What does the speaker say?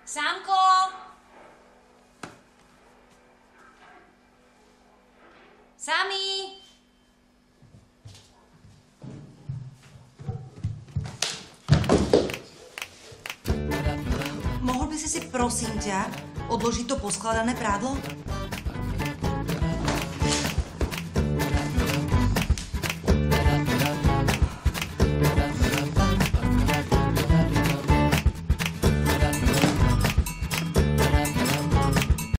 Sámko! Sami! Mohol by si prosím ťa odložiť to poskladané prádlo?